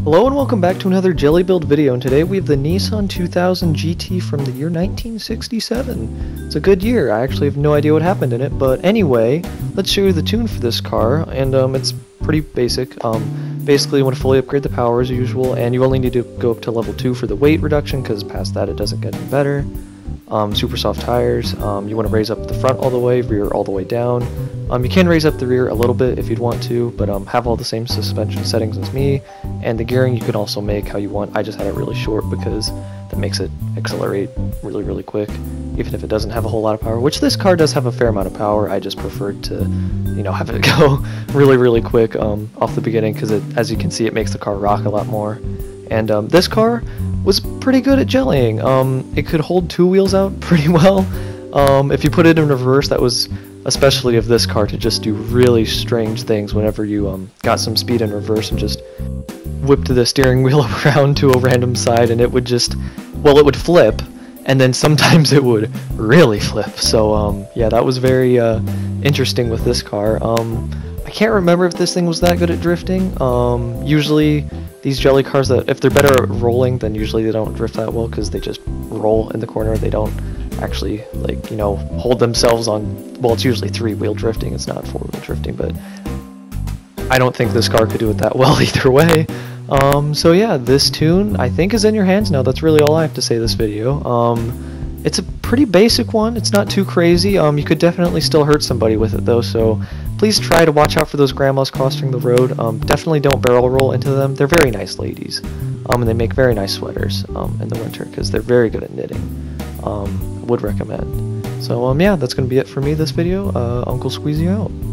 Hello and welcome back to another Jelly Build video, and today we have the Nissan 2000 GT from the year 1967. It's a good year. I actually have no idea what happened in it, but anyway, let's show you the tune for this car, and it's pretty basic. Basically you want to fully upgrade the power as usual, and you only need to go up to level 2 for the weight reduction, because past that it doesn't get any better. Super soft tires. You want to raise up the front all the way, rear all the way down. You can raise up the rear a little bit if you'd want to, but have all the same suspension settings as me. And the gearing you can also make how you want. I just had it really short because that makes it accelerate really quick, even if it doesn't have a whole lot of power, which this car does have a fair amount of power. I just preferred to, have it go really quick off the beginning, because as you can see, it makes the car rock a lot more. And this car was pretty good at jellying. It could hold two wheels out pretty well. If you put it in reverse, that was especially of this car to just do really strange things whenever you got some speed in reverse and just whipped the steering wheel around to a random side, and it would just, well, it would flip, and then sometimes it would really flip. So yeah, that was very interesting with this car. I can't remember if this thing was that good at drifting. Usually these jelly cars, that if they're better at rolling, then usually they don't drift that well because they just roll in the corner. They don't actually, like, hold themselves on, well, it's usually three-wheel drifting, it's not four-wheel drifting, but I don't think this car could do it that well either way. So yeah, this tune I think is in your hands now. That's really all I have to say this video. It's a pretty basic one. It's not too crazy. You could definitely still hurt somebody with it though, so please try to watch out for those grandmas crossing the road. Definitely don't barrel roll into them. They're very nice ladies, and they make very nice sweaters in the winter because they're very good at knitting. Would recommend. So yeah, that's gonna be it for me this video. Uncle Squeezy out.